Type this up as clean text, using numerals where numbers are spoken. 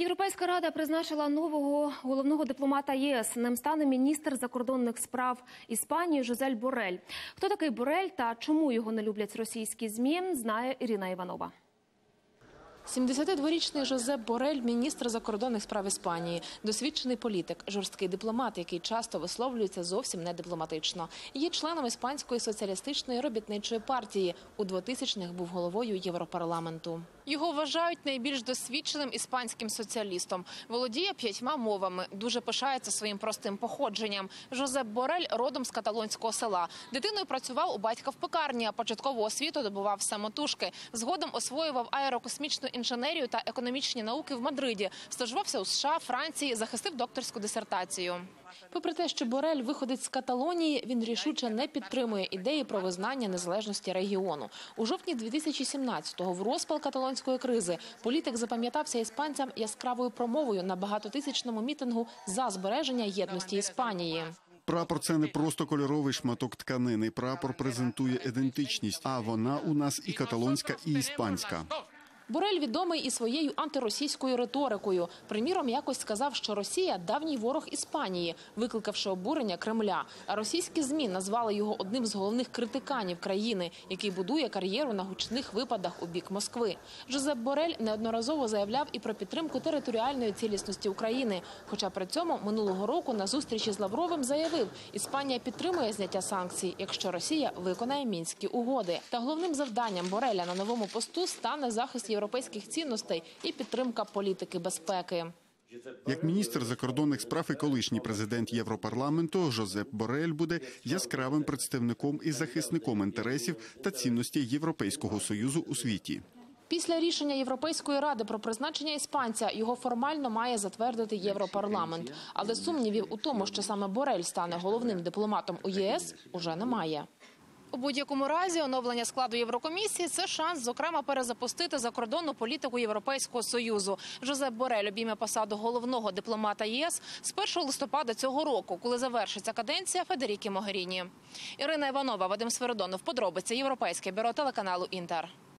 Європейська рада призначила нового головного дипломата ЄС. Ним стане міністр закордонних справ Іспанії Жозель Борель. Хто такий Борель та чому його не люблять російські ЗМІ, знає Ірина Іванова. 72-річний Жозеп Борель – міністр закордонних справ Іспанії. Досвідчений політик, жорсткий дипломат, який часто висловлюється зовсім не дипломатично. Є членом Іспанської соціалістичної робітничої партії. У 2000-х був головою Європарламенту. Його вважають найбільш досвідченим іспанським соціалістом. Володіє 5 мовами, дуже пишається своїм простим походженням. Жозеп Борель родом з каталонського села. Дитиною працював у батька в пекарні, а початкову освіту добував самотужки. Згодом освоював аерокосмічну інженерію та економічні науки в Мадриді. Стажувався у США, Франції, захистив докторську дисертацію. Попри те, що Борель виходить з Каталонії, він рішуче не підтримує ідеї про визнання незалежності регіону. У жовтні 2017-го, в розпал каталонської кризи, політик запам'ятався іспанцям яскравою промовою на багатотисячному мітингу за збереження єдності Іспанії. Прапор – це не просто кольоровий шматок тканини. Прапор презентує ідентичність, а вона у нас і каталонська, і іспанська. Борель відомий і своєю антиросійською риторикою. Приміром, якось сказав, що Росія – давній ворог Іспанії, викликавши обурення Кремля. А російські ЗМІ назвали його одним з головних критиканів країни, який будує кар'єру на гучних випадах у бік Москви. Жозеп Борель неодноразово заявляв і про підтримку територіальної цілісності України. Хоча при цьому минулого року на зустрічі з Лавровим заявив, Іспанія підтримує зняття санкцій, якщо Росія виконає Мінські угоди. Та головним завданням Бореля на новому посту стане захист європейських цінностей і підтримка політики безпеки. Як міністр закордонних справ і колишній президент Європарламенту, Жозеп Борель буде яскравим представником і захисником інтересів та цінностей Європейського Союзу у світі. Після рішення Європейської ради про призначення іспанця його формально має затвердити Європарламент. Але сумнівів у тому, що саме Борель стане головним дипломатом у ЄС, уже немає. У будь-якому разі оновлення складу Єврокомісії – це шанс, зокрема, перезапустити закордонну політику Європейського Союзу. Жозеп Борель обійме посаду головного дипломата ЄС з 1 листопада цього року, коли завершиться каденція Федерікі Могеріні. Ірина Іванова, Вадим Свиридонов. Подробиці. Європейське бюро телеканалу «Інтер».